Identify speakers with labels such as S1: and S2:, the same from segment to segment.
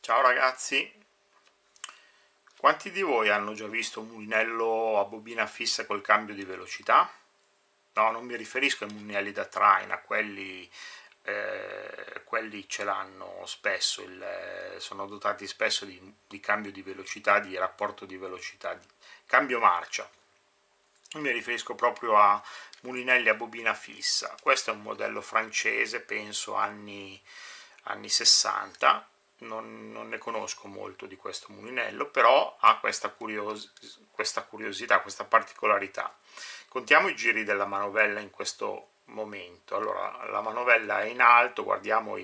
S1: Ciao ragazzi, quanti di voi hanno già visto un mulinello a bobina fissa col cambio di velocità? No, non mi riferisco ai mulinelli da traina, quelli ce l'hanno spesso, sono dotati spesso di cambio di velocità, di rapporto di velocità, di cambio marcia. Io mi riferisco proprio a mulinelli a bobina fissa. Questo è un modello francese, penso anni 60. Non ne conosco molto di questo mulinello, però ha questa curiosità, questa particolarità. Contiamo i giri della manovella in questo momento. Allora, la manovella è in alto, guardiamo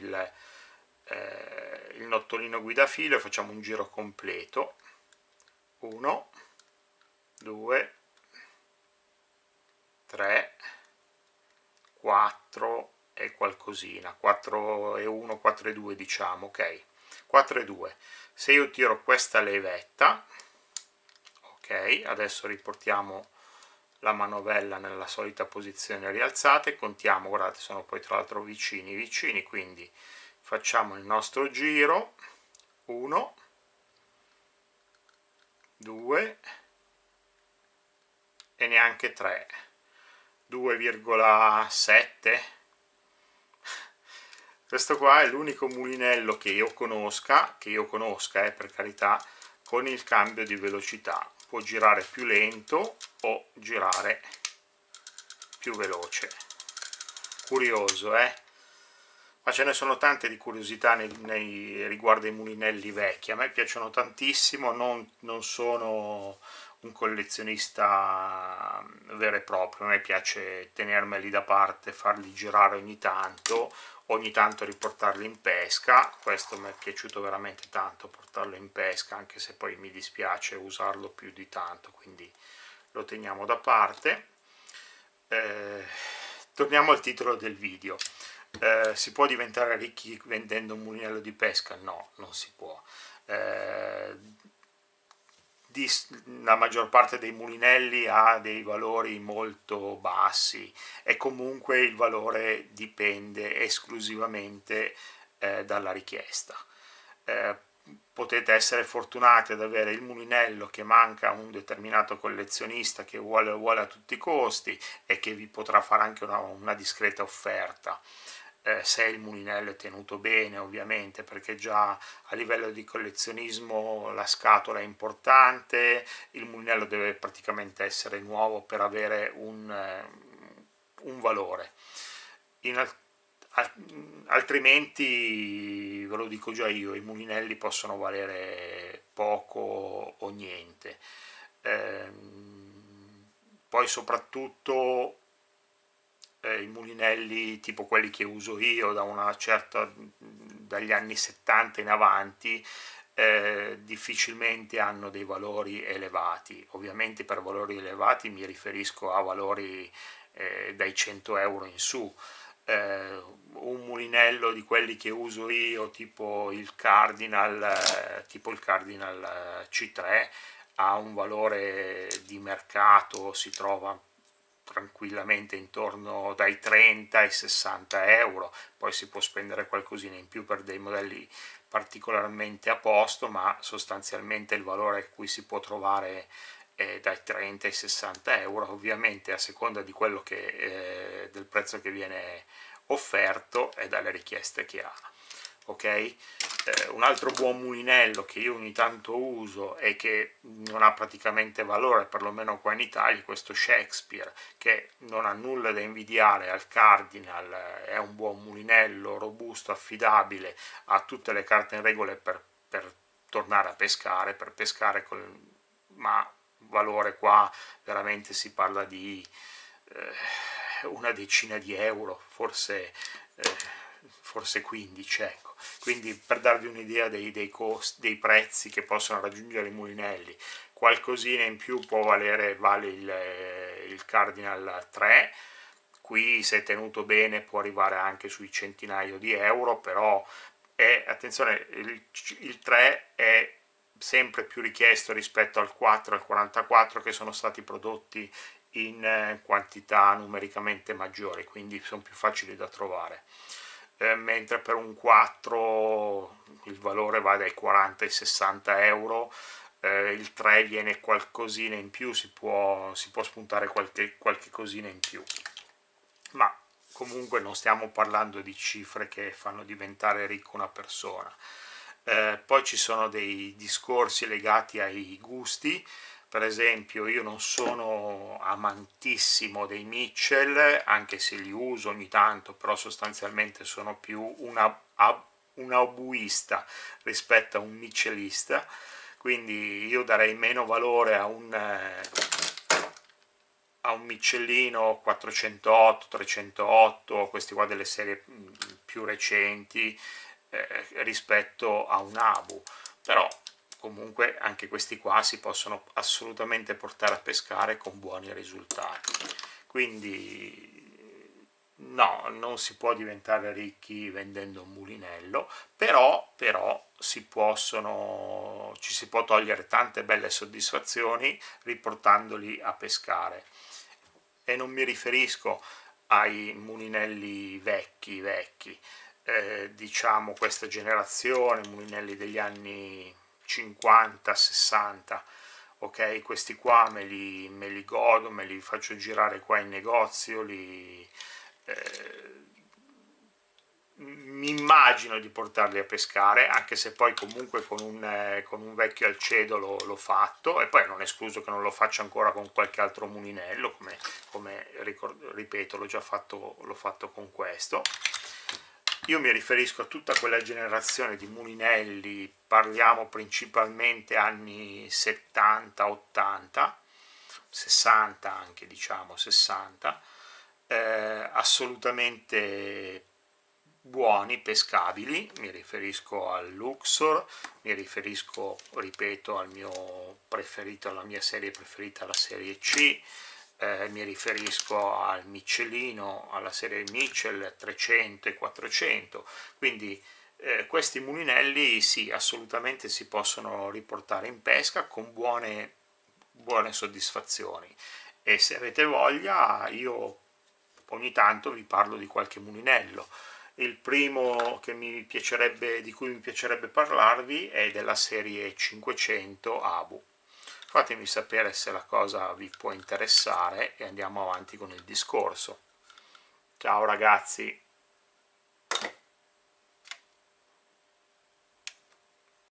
S1: il nottolino guidafilo e facciamo un giro completo. 1, 2, 3, 4 e qualcosina, 4 e 1, 4 e 2 diciamo, ok, 4 e 2. Se io tiro questa levetta, ok, adesso riportiamo la manovella nella solita posizione rialzata e contiamo, guardate, sono poi tra l'altro vicini, quindi facciamo il nostro giro, 1, 2 e neanche 3, 2,7. Questo qua è l'unico mulinello che io conosca, per carità, con il cambio di velocità. Può girare più lento o girare più veloce. Curioso, eh? Ma ce ne sono tante di curiosità riguardo ai mulinelli vecchi. A me piacciono tantissimo, non sono un collezionista vero e proprio, a me piace tenermeli da parte, farli girare ogni tanto riportarli in pesca. Questo mi è piaciuto veramente tanto, portarlo in pesca, anche se poi mi dispiace usarlo più di tanto, quindi lo teniamo da parte. Torniamo al titolo del video. Si può diventare ricchi vendendo un mulinello di pesca? No, non si può. La maggior parte dei mulinelli ha dei valori molto bassi e comunque il valore dipende esclusivamente dalla richiesta. Potete essere fortunati ad avere il mulinello che manca a un determinato collezionista che vuole a tutti i costi e che vi potrà fare anche una discreta offerta. Se il mulinello è tenuto bene, ovviamente, perché già a livello di collezionismo la scatola è importante, il mulinello deve praticamente essere nuovo per avere un valore. Altrimenti, ve lo dico già io, i mulinelli possono valere poco o niente. Poi soprattutto i mulinelli tipo quelli che uso io dagli anni 70 in avanti, difficilmente hanno dei valori elevati. Ovviamente per valori elevati mi riferisco a valori dai 100 euro in su. Un mulinello di quelli che uso io, tipo il Cardinal C3, ha un valore di mercato, si trova tranquillamente intorno dai 30 ai 60 euro, poi si può spendere qualcosina in più per dei modelli particolarmente a posto, ma sostanzialmente il valore a cui si può trovare è dai 30 ai 60 euro, ovviamente a seconda di quello del prezzo che viene offerto e dalle richieste che ha. Ok? Un altro buon mulinello che io ogni tanto uso e che non ha praticamente valore, perlomeno qua in Italia, è questo Shakespeare, che non ha nulla da invidiare al Cardinal, è un buon mulinello, robusto, affidabile, ha tutte le carte in regola per tornare a pescare, ma valore qua veramente si parla di una decina di euro, forse 15, ecco. Quindi per darvi un'idea dei costi, dei prezzi che possono raggiungere i mulinelli, qualcosina in più vale il Cardinal 3, qui se tenuto bene può arrivare anche sui centinaio di euro, però attenzione, il 3 è sempre più richiesto rispetto al 4 e al 44 che sono stati prodotti in quantità numericamente maggiori, quindi sono più facili da trovare. mentre per un 4 il valore va dai 40 ai 60 euro, il 3 viene qualcosina in più, si può spuntare qualche cosina in più, ma comunque non stiamo parlando di cifre che fanno diventare ricca una persona. Poi ci sono dei discorsi legati ai gusti. Per esempio, io non sono amantissimo dei Mitchell, anche se li uso ogni tanto, però sostanzialmente sono più un hobbyista rispetto a un Mitchellista, quindi io darei meno valore a un Michelino 408, 308, questi qua delle serie più recenti, rispetto a un Abu, però comunque anche questi qua si possono assolutamente portare a pescare con buoni risultati. Quindi no, non si può diventare ricchi vendendo un mulinello, però ci si può togliere tante belle soddisfazioni riportandoli a pescare. E non mi riferisco ai mulinelli vecchi, diciamo questa generazione, mulinelli degli anni 50-60, ok? Questi qua me li godo, me li faccio girare qua in negozio, mi immagino di portarli a pescare, anche se poi comunque con un vecchio alcedo l'ho fatto, e poi non è escluso che non lo faccia ancora con qualche altro mulinello, ripeto, l'ho fatto con questo. Io mi riferisco a tutta quella generazione di mulinelli, parliamo principalmente anni 70-80, 60 anche, diciamo 60, assolutamente buoni, pescabili. Mi riferisco al Luxor, mi riferisco, ripeto, al mio preferito, alla mia serie preferita, la serie C, mi riferisco al Michelino, alla serie Mitchell 300 e 400, quindi questi mulinelli sì, assolutamente si possono riportare in pesca con buone soddisfazioni, e se avete voglia io ogni tanto vi parlo di qualche mulinello. Il primo di cui mi piacerebbe parlarvi è della serie 500 Abu. Fatemi sapere se la cosa vi può interessare e andiamo avanti con il discorso. Ciao ragazzi!